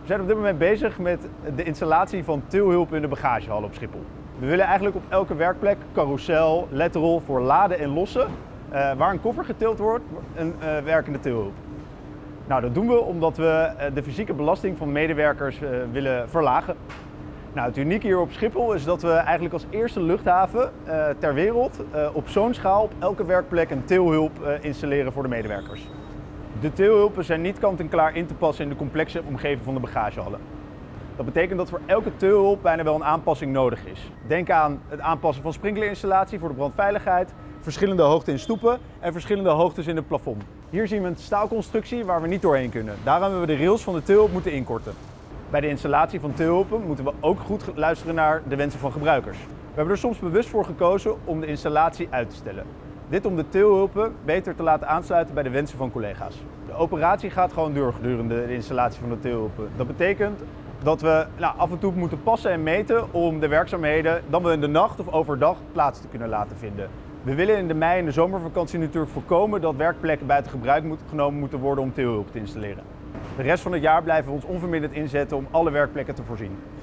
zijn op dit moment bezig met de installatie van tilhulp in de bagagehal op Schiphol. We willen eigenlijk op elke werkplek, carousel, letterrol voor laden en lossen, waar een koffer getild wordt, een werkende tilhulp. Nou, dat doen we omdat we de fysieke belasting van medewerkers willen verlagen. Nou, het unieke hier op Schiphol is dat we eigenlijk als eerste luchthaven ter wereld op zo'n schaal op elke werkplek een tilhulp installeren voor de medewerkers. De tilhulpen zijn niet kant-en-klaar in te passen in de complexe omgeving van de bagagehallen. Dat betekent dat voor elke tilhulp bijna wel een aanpassing nodig is. Denk aan het aanpassen van sprinklerinstallatie voor de brandveiligheid, verschillende hoogten in stoepen en verschillende hoogtes in het plafond. Hier zien we een staalconstructie waar we niet doorheen kunnen. Daarom hebben we de rails van de tilhulp moeten inkorten. Bij de installatie van tilhulpen moeten we ook goed luisteren naar de wensen van gebruikers. We hebben er soms bewust voor gekozen om de installatie uit te stellen. Dit om de tilhulpen beter te laten aansluiten bij de wensen van collega's. De operatie gaat gewoon door gedurende de installatie van de tilhulpen. Dat betekent dat we af en toe moeten passen en meten om de werkzaamheden dan wel in de nacht of overdag plaats te kunnen laten vinden. We willen in de mei- en de zomervakantie natuurlijk voorkomen dat werkplekken buiten gebruik genomen moeten worden om tilhulp te installeren. De rest van het jaar blijven we ons onverminderd inzetten om alle werkplekken te voorzien.